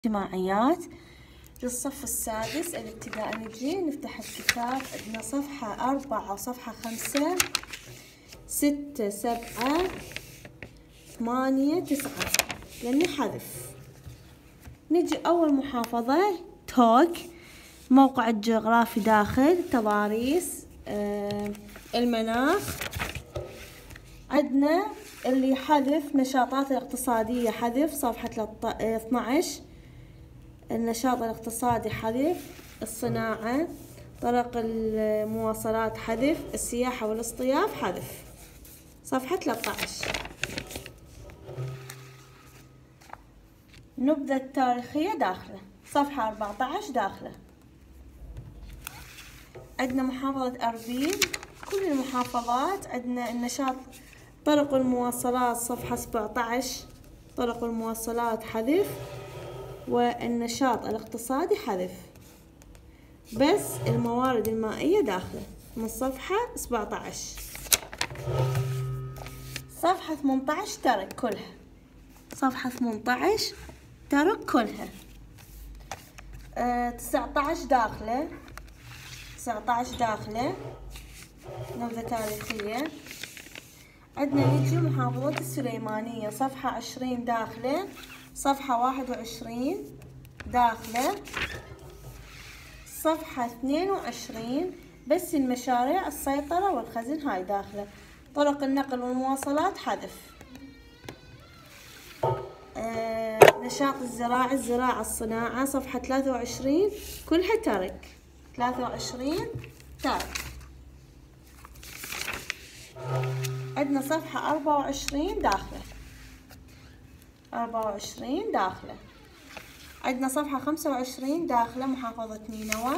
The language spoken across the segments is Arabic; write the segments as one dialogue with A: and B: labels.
A: اجتماعيات للصف السادس الابتدائي. نجي نفتح الكتاب. عندنا صفحة 4 وصفحة 5 6 7 8 9 لأني حذف. نجي أول محافظة توك، موقع الجغرافي داخل، تضاريس، المناخ. عندنا اللي حذف نشاطات الاقتصادية، حذف صفحة 12. النشاط الاقتصادي حذف، الصناعة، طرق المواصلات حذف، السياحة والاصطياف حذف، صفحة 13. نبذة تاريخية داخله، صفحة 14 داخله. عندنا محافظة أربيل، كل المحافظات. عندنا النشاط طرق المواصلات صفحة 17، طرق المواصلات حذف، والنشاط الاقتصادي حذف، بس الموارد المائية داخله من صفحة 17. صفحة 18 ترك كلها، صفحة 18 ترك كلها. 19 داخله، 19 داخله نبذة تاريخية. عندنا نجي محافظة السليمانية، صفحة 20 داخله، صفحة 21 داخله، صفحة 22 بس المشاريع السيطرة والخزن هاي داخله. طرق النقل والمواصلات حذف. نشاط الزراعة، الزراعة، الصناعة، صفحة 23 كلها ترك، 23 ترك. عندنا صفحة 24 داخله، 24 داخله. عندنا صفحة 25 داخله محافظة نينوى،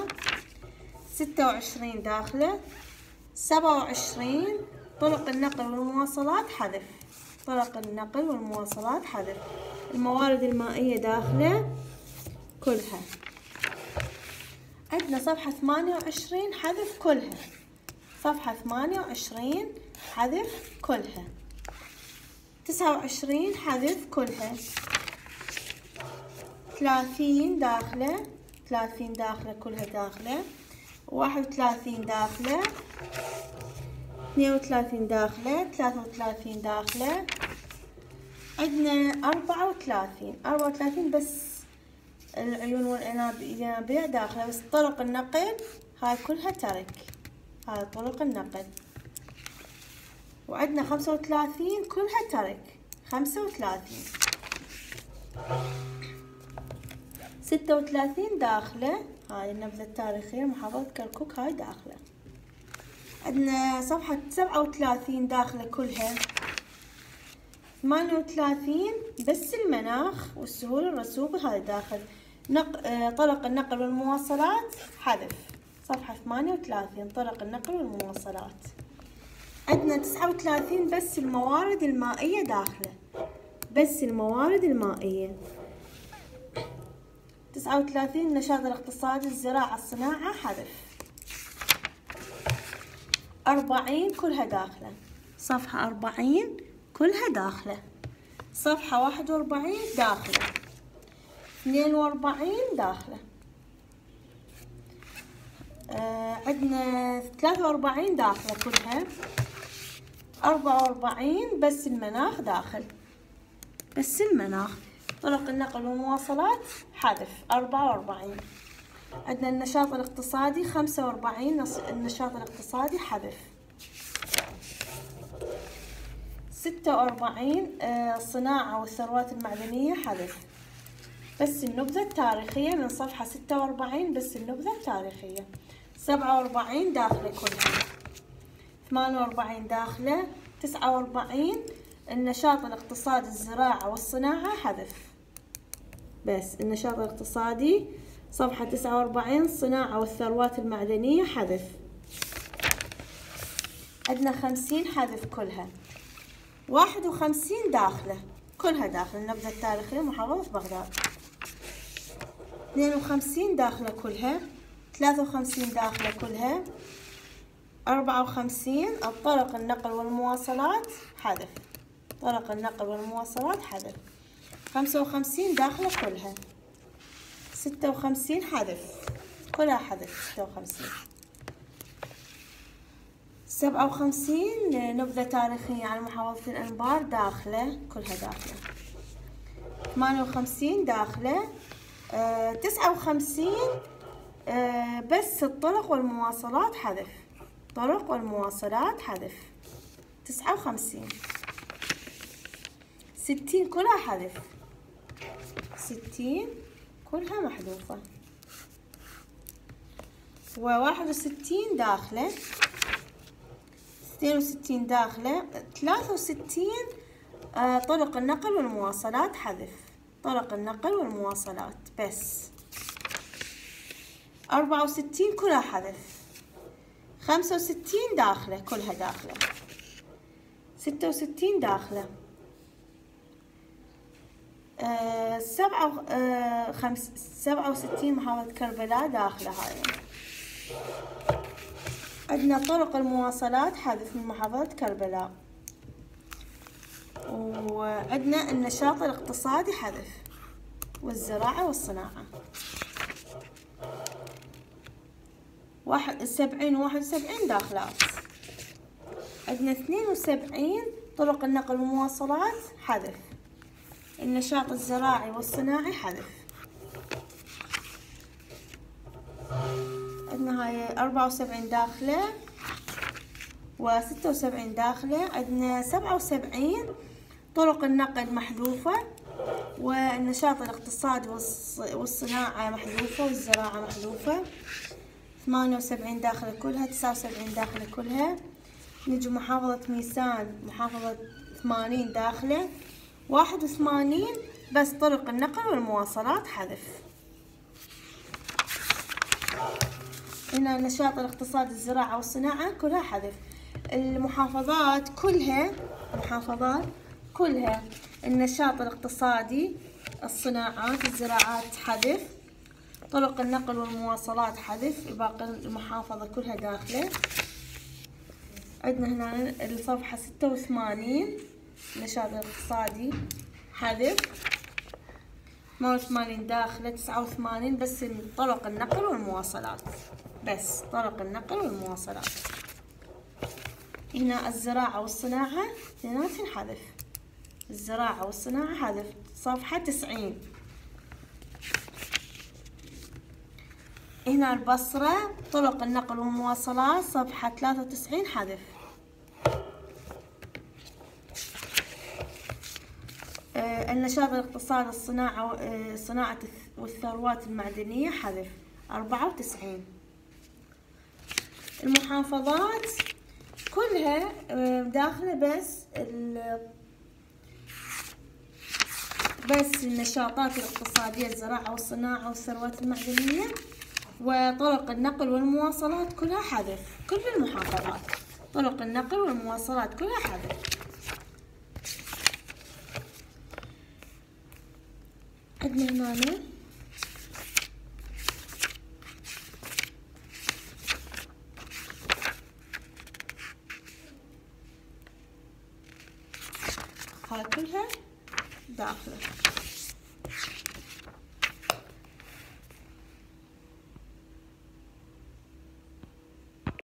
A: 26 داخله، 27 طرق النقل والمواصلات حذف، طرق النقل والمواصلات حذف. الموارد المائية داخله كلها. عندنا صفحة 28 حذف كلها، صفحة 28 حذف كلها. 29 حذف كلها. 30 داخله، 30 داخله كلها داخله. 31 داخله، 32 داخله، 33 داخله. عندنا 34، 34 بس العيون والينابيع داخله، بس طرق النقل هاي كلها ترك، هاي طرق النقل. وعندنا 35 كلها ترك، 35. 36 داخله، هاي النبذة التاريخية محافظة كركوك هاي داخله. عندنا صفحة 37 داخله كلها. 38 بس المناخ والسهول الرسوبي هاي داخل. طرق النقل والمواصلات حذف، صفحة 38 طرق النقل والمواصلات. عندنا 39 بس الموارد المائية داخله، بس الموارد المائية. 39 النشاط الاقتصادي، الزراعة، الصناعة حذف. 40 كلها داخله، صفحة 40 كلها داخله. صفحة 41 داخله. 42 داخله. عندنا 43 داخله كلها. 44 بس المناخ داخل، بس المناخ. طرق النقل والمواصلات حذف، 44. عندنا النشاط الاقتصادي 45 النشاط الاقتصادي حذف. 46 الصناعة والثروات المعدنية حذف، بس النبذة التاريخية من صفحة 46 بس النبذة التاريخية. 47 داخلة كلها. 48 داخلة. 49 النشاط الاقتصادي، الزراعة والصناعة حذف، بس النشاط الاقتصادي صفحة 49 الصناعة والثروات المعدنية حذف. عندنا 50 حذف كلها. 51 داخلة كلها داخل النبذة التاريخية محافظة بغداد. 52 داخلة كلها. 53 داخلة كلها. 54 الطرق النقل والمواصلات حذف، طرق النقل والمواصلات حذف. 55 داخلة كلها. 56 حذف، كلها حذف 56. 57 نبذة تاريخية عن محافظة الأنبار داخلة، كلها داخلة. 58 داخلة. 59 بس الطرق والمواصلات حذف، طرق والمواصلات حذف 59. 60 كلها حذف، 60 كلها محذوفة. 61 داخلة. 62 داخلة. 63 طرق النقل والمواصلات حذف، طرق النقل والمواصلات بس. 64 كلها حذف. 65 داخلة، كلها داخلة. 66 داخلة. 67 محافظة كربلاء داخلة هاي. عندنا طرق المواصلات حذف من محافظة كربلاء. وعندنا النشاط الاقتصادي حذف، والزراعة والصناعة. 70 و71 داخلات. عندنا 72 طرق النقل والمواصلات حذف، النشاط الزراعي والصناعي حذف. عندنا هاي 74 داخلة و76 داخلة. عندنا 77 طرق النقل محذوفة، والنشاط الاقتصادي والصناعة محذوفة، والزراعة محذوفة. 78 داخلة كلها. 79 داخلة كلها. نجي محافظة ميسان، محافظة 80 داخلة. 81 بس طرق النقل والمواصلات حذف. هنا النشاط الاقتصادي الزراعة والصناعة كلها حذف. المحافظات كلها النشاط الاقتصادي، الصناعات، الزراعات حذف، طرق النقل والمواصلات حذف. باقي المحافظة كلها داخلة. عندنا هنا الصفحة 86 النشاط الاقتصادي حذف. 88 داخلة. 89 بس طرق النقل والمواصلات، بس طرق النقل والمواصلات. هنا الزراعة والصناعة اثنيناتهم حذف، الزراعة والصناعة حذف. صفحة 90. هنا البصرة طرق النقل والمواصلات صفحة 93 حذف. النشاط الاقتصادي الصناعة صناعة والثروات المعدنية حذف 94. المحافظات كلها داخلة بس النشاطات الاقتصادية الزراعة والصناعة والثروات المعدنية وطرق النقل والمواصلات كلها حذف. كل المحافظات طرق النقل والمواصلات كلها حذف. عندنا هنا هاي كلها داخلة.